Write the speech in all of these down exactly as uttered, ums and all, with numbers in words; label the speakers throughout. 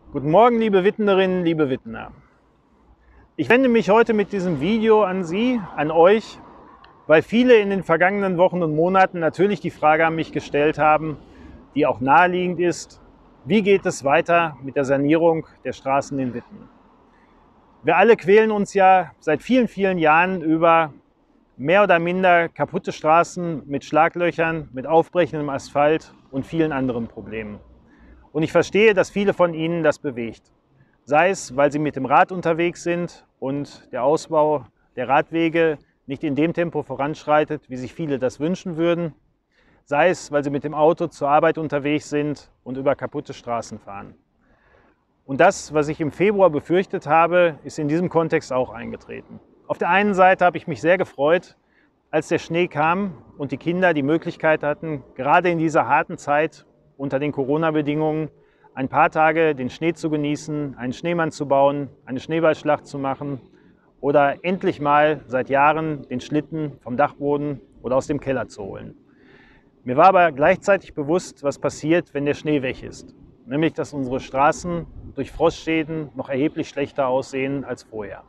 Speaker 1: Guten Morgen, liebe Wittenerinnen, liebe Wittener. Ich wende mich heute mit diesem Video an Sie, an euch, weil viele in den vergangenen Wochen und Monaten natürlich die Frage an mich gestellt haben, die auch naheliegend ist: Wie geht es weiter mit der Sanierung der Straßen in Witten? Wir alle quälen uns ja seit vielen, vielen Jahren über mehr oder minder kaputte Straßen mit Schlaglöchern, mit aufbrechendem Asphalt und vielen anderen Problemen. Und ich verstehe, dass viele von Ihnen das bewegt. Sei es, weil sie mit dem Rad unterwegs sind und der Ausbau der Radwege nicht in dem Tempo voranschreitet, wie sich viele das wünschen würden. Sei es, weil sie mit dem Auto zur Arbeit unterwegs sind und über kaputte Straßen fahren. Und das, was ich im Februar befürchtet habe, ist in diesem Kontext auch eingetreten. Auf der einen Seite habe ich mich sehr gefreut, als der Schnee kam und die Kinder die Möglichkeit hatten, gerade in dieser harten Zeit unter den Corona-Bedingungen ein paar Tage den Schnee zu genießen, einen Schneemann zu bauen, eine Schneeballschlacht zu machen oder endlich mal seit Jahren den Schlitten vom Dachboden oder aus dem Keller zu holen. Mir war aber gleichzeitig bewusst, was passiert, wenn der Schnee weg ist. Nämlich, dass unsere Straßen durch Frostschäden noch erheblich schlechter aussehen als vorher.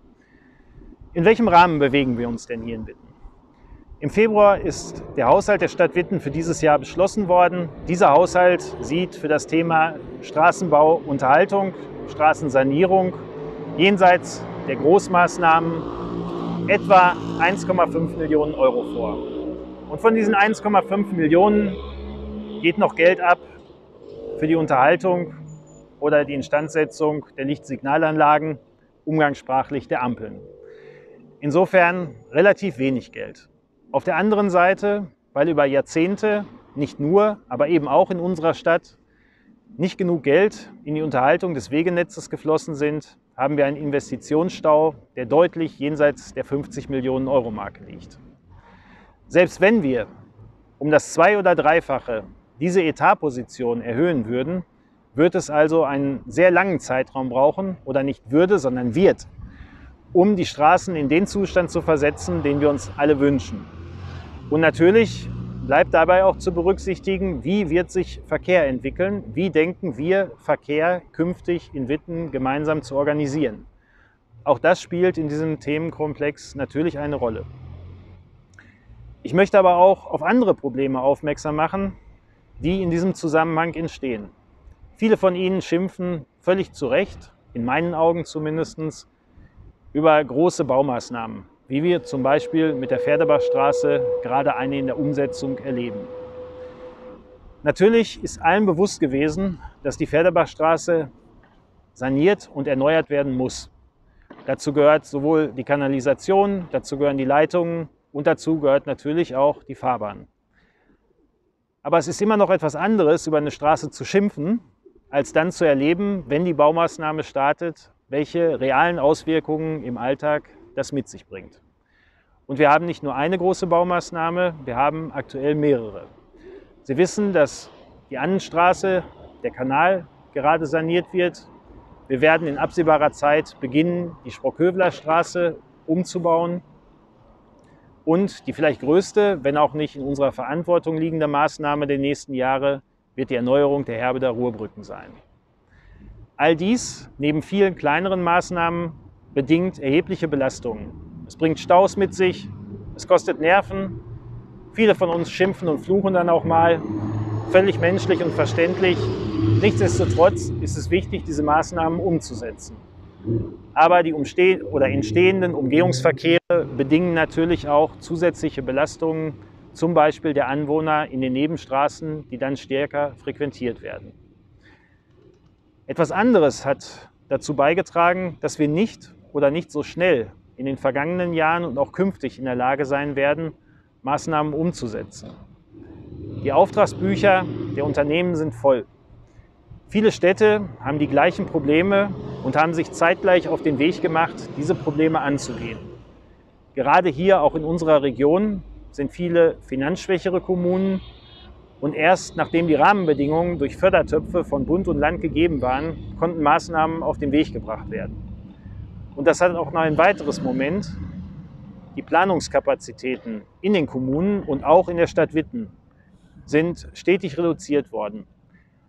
Speaker 1: In welchem Rahmen bewegen wir uns denn hier in Witten? Im Februar ist der Haushalt der Stadt Witten für dieses Jahr beschlossen worden. Dieser Haushalt sieht für das Thema Straßenbau, Unterhaltung, Straßensanierung jenseits der Großmaßnahmen etwa eins Komma fünf Millionen Euro vor. Und von diesen eins Komma fünf Millionen geht noch Geld ab für die Unterhaltung oder die Instandsetzung der Lichtsignalanlagen, umgangssprachlich der Ampeln. Insofern relativ wenig Geld. Auf der anderen Seite, weil über Jahrzehnte, nicht nur, aber eben auch in unserer Stadt, nicht genug Geld in die Unterhaltung des Wegenetzes geflossen sind, haben wir einen Investitionsstau, der deutlich jenseits der fünfzig Millionen Euro Marke liegt. Selbst wenn wir um das Zwei- oder Dreifache diese Etatposition erhöhen würden, wird es also einen sehr langen Zeitraum brauchen, oder nicht würde, sondern wird, um die Straßen in den Zustand zu versetzen, den wir uns alle wünschen. Und natürlich bleibt dabei auch zu berücksichtigen, wie wird sich Verkehr entwickeln, wie denken wir, Verkehr künftig in Witten gemeinsam zu organisieren. Auch das spielt in diesem Themenkomplex natürlich eine Rolle. Ich möchte aber auch auf andere Probleme aufmerksam machen, die in diesem Zusammenhang entstehen. Viele von Ihnen schimpfen völlig zu Recht, in meinen Augen zumindest, über große Baumaßnahmen, wie wir zum Beispiel mit der Pferdebachstraße gerade eine in der Umsetzung erleben. Natürlich ist allen bewusst gewesen, dass die Pferdebachstraße saniert und erneuert werden muss. Dazu gehört sowohl die Kanalisation, dazu gehören die Leitungen und dazu gehört natürlich auch die Fahrbahn. Aber es ist immer noch etwas anderes, über eine Straße zu schimpfen, als dann zu erleben, wenn die Baumaßnahme startet, welche realen Auswirkungen im Alltag das mit sich bringt. Und wir haben nicht nur eine große Baumaßnahme, wir haben aktuell mehrere. Sie wissen, dass die Annenstraße, der Kanal, gerade saniert wird. Wir werden in absehbarer Zeit beginnen, die Sprockhöveler-Straße umzubauen. Und die vielleicht größte, wenn auch nicht in unserer Verantwortung liegende Maßnahme der nächsten Jahre wird die Erneuerung der Herberder Ruhrbrücken sein. All dies, neben vielen kleineren Maßnahmen, bedingt erhebliche Belastungen. Es bringt Staus mit sich, es kostet Nerven. Viele von uns schimpfen und fluchen dann auch mal. Völlig menschlich und verständlich. Nichtsdestotrotz ist es wichtig, diese Maßnahmen umzusetzen. Aber die umste- oder entstehenden Umgehungsverkehre bedingen natürlich auch zusätzliche Belastungen, zum Beispiel der Anwohner in den Nebenstraßen, die dann stärker frequentiert werden. Etwas anderes hat dazu beigetragen, dass wir nicht oder nicht so schnell in den vergangenen Jahren und auch künftig in der Lage sein werden, Maßnahmen umzusetzen. Die Auftragsbücher der Unternehmen sind voll. Viele Städte haben die gleichen Probleme und haben sich zeitgleich auf den Weg gemacht, diese Probleme anzugehen. Gerade hier, auch in unserer Region, sind viele finanzschwächere Kommunen. Und erst nachdem die Rahmenbedingungen durch Fördertöpfe von Bund und Land gegeben waren, konnten Maßnahmen auf den Weg gebracht werden. Und das hat auch noch ein weiteres Moment. Die Planungskapazitäten in den Kommunen und auch in der Stadt Witten sind stetig reduziert worden.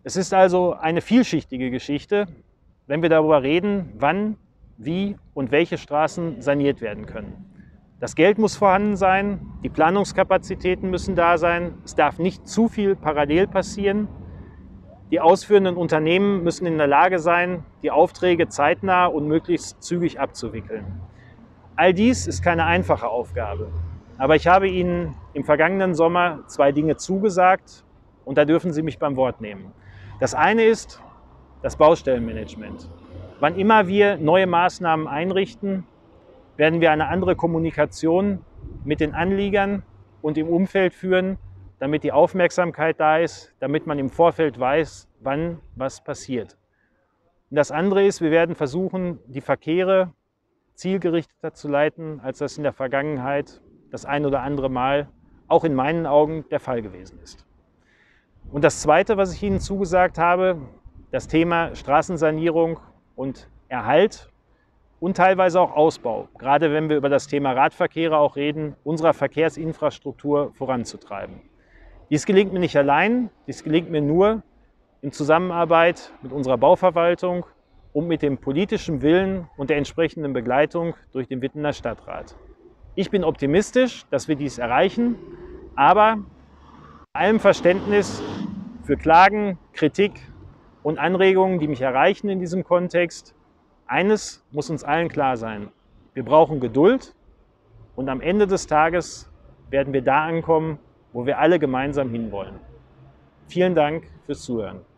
Speaker 1: Es ist also eine vielschichtige Geschichte, wenn wir darüber reden, wann, wie und welche Straßen saniert werden können. Das Geld muss vorhanden sein, die Planungskapazitäten müssen da sein, es darf nicht zu viel parallel passieren. Die ausführenden Unternehmen müssen in der Lage sein, die Aufträge zeitnah und möglichst zügig abzuwickeln. All dies ist keine einfache Aufgabe, aber ich habe Ihnen im vergangenen Sommer zwei Dinge zugesagt und da dürfen Sie mich beim Wort nehmen. Das eine ist das Baustellenmanagement. Wann immer wir neue Maßnahmen einrichten, werden wir eine andere Kommunikation mit den Anliegern und im Umfeld führen, damit die Aufmerksamkeit da ist, damit man im Vorfeld weiß, wann was passiert. Und das andere ist, wir werden versuchen, die Verkehre zielgerichteter zu leiten, als das in der Vergangenheit das ein oder andere Mal auch in meinen Augen der Fall gewesen ist. Und das Zweite, was ich Ihnen zugesagt habe, das Thema Straßensanierung und Erhalt und teilweise auch Ausbau, gerade wenn wir über das Thema Radverkehre auch reden, unserer Verkehrsinfrastruktur voranzutreiben. Dies gelingt mir nicht allein, dies gelingt mir nur in Zusammenarbeit mit unserer Bauverwaltung und mit dem politischen Willen und der entsprechenden Begleitung durch den Wittener Stadtrat. Ich bin optimistisch, dass wir dies erreichen, aber bei allem Verständnis für Klagen, Kritik und Anregungen, die mich erreichen in diesem Kontext. Eines muss uns allen klar sein: Wir brauchen Geduld und am Ende des Tages werden wir da ankommen, wo wir alle gemeinsam hinwollen. Vielen Dank fürs Zuhören.